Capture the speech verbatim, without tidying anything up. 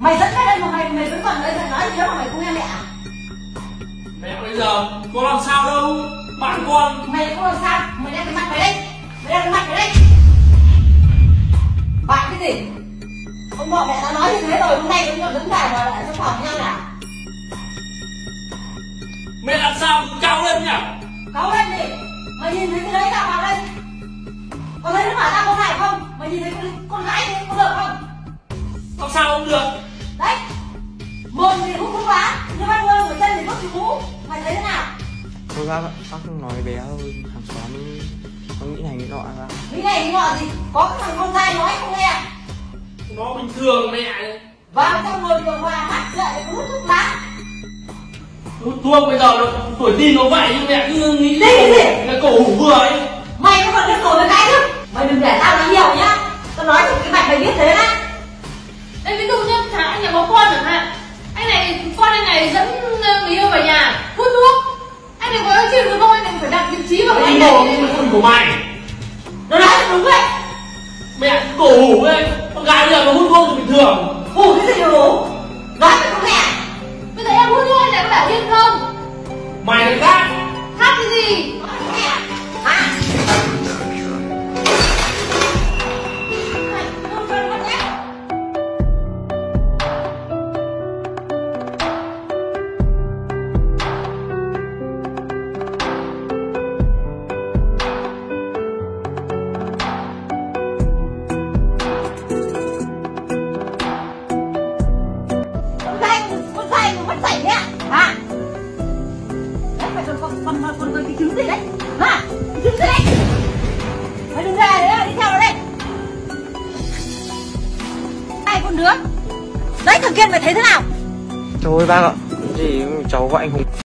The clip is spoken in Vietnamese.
Mày dẫn cái đây mà mày mày vẫn còn đấy mày nói gì mà mày không nghe mẹ à? Mẹ bây giờ có làm sao đâu, bạn con. Mày không làm sao, mày đem cái mặt mày đây, mày đem cái mặt mày đây. Bạn cái gì? Ông bọn mẹ đã nói như thế rồi, hôm nay cũng còn đứng dài mà lại trong phòng nhau nào? Mẹ làm sao cao lên nhỉ? Cáu lên gì? Mày nhìn thấy cái đấy nào vào đây? Có thấy nó bảo tao con này không? Mày nhìn thấy con, con gái đấy có được không? Làm sao không được? Đấy, mồm thì hút thuốc lá, nhưng mắt ngơ của chân thì hút chữ mũ. Mày thấy thế nào? Thôi bác ạ, bác không nói bé thôi, hàng xóm nó nghĩ này nghĩ nọ bác. Nghĩ này nghĩ nọ gì? Có cái thằng con trai nói không nghe? Nó bình thường mẹ. Vào trong ngồi điều hòa mắt lại hút thuốc lá. Hút thuốc bây giờ nó, tuổi tin nó vậy nhưng mẹ cứ nghĩ Đi cái gì? là cổ hủ vừa ấy. Mày có còn biết cổ với cái chứ? Mày đừng để tao nói nhiều nhá. Tao nói thì cái mặt mày biết thế đấy. Đây ví dụ như thằng anh nhà có con chẳng hạn, anh này con anh này dẫn người yêu về nhà hút thuốc, anh này có chịu được không? Anh này phải đặt vị trí vào của anh này. Con của mày Nó nói đúng đấy. mẹ cổ hủ ấy, con gái bây giờ nó hút thuốc thì bình thường. Hủ cái gì mà hủ? Nói mày không nghe. Bây giờ em hút thuốc anh này có bảo yên không? Mày lại khác. Khác cái gì? Nói không nghe. Hả? Mày không quên mất nhé. Mất sảy đấy ạ, hả? Đấy, mày còn còn còn còn còn cái trứng gì đấy, hả? Cái trứng gì đấy? Mày đừng về đấy, đi theo nó đây. Hai con đứa. Đấy thằng kia mày thấy thế nào? Thôi bác ạ, gì cháu gọi anh Hùng.